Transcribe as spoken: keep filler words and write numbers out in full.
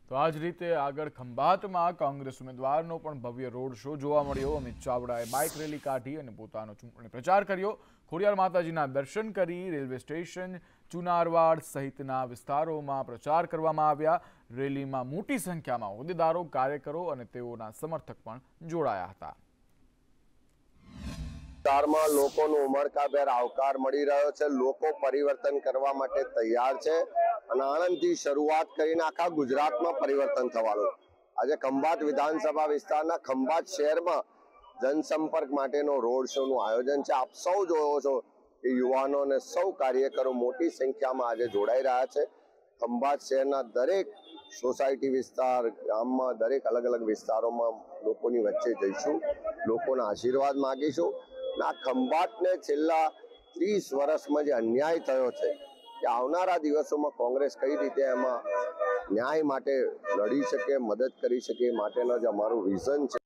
તો આ જ રીતે આગળ ખંભાતમાં કોંગ્રેસ ઉમેદવારનો પણ ભવ્ય રોડ શો જોવા મળ્યો। અમિત ચાવડાએ બાઇક રેલી કાઢી અને પોતાનો ચૂંટણી પ્રચાર કર્યો। ખોડિયાર માતાજીના દર્શન કરી રેલવે સ્ટેશન, ચુનારવાડ સહિતના વિસ્તારોમાં પ્રચાર કરવામાં આવ્યા। રેલીમાં મોટી સંખ્યામાં હોદ્દેદારો, કાર્યકરો અને તેઓના સમર્થક પણ જોડાયા હતા। વિસ્તારમાં લોકોનો ઉમળકાભેર આવકાર મળી રહ્યો છે। લોકો પરિવર્તન કરવા માટે તૈયાર છે અને આણંદથી શરૂઆત કરીને આખા ગુજરાતમાં પરિવર્તન થવાનું। આજે ખંભાત વિધાનસભા વિસ્તારના ખંભાત શહેરમાં જનસંપર્ક માટેનો રોડ શોનું આયોજન છે। આપ સૌ જોવો છો કે યુવાનો અને સૌ કાર્યકરો મોટી સંખ્યામાં આજે જોડાઈ રહ્યા છે। ખંભાત શહેરના દરેક સોસાયટી વિસ્તાર, ગામમાં દરેક અલગ અલગ વિસ્તારોમાં લોકોની વચ્ચે જઈશું, લોકોના આશીર્વાદ માગીશું। આ ખંભાતને છેલ્લા ત્રીસ વર્ષમાં જે અન્યાય થયો છે કે આવનારા દિવસોમાં કોંગ્રેસ કઈ રીતે એમાં ન્યાય માટે લડી શકે, મદદ કરી શકે, માટેનો જ અમારું વિઝન છે।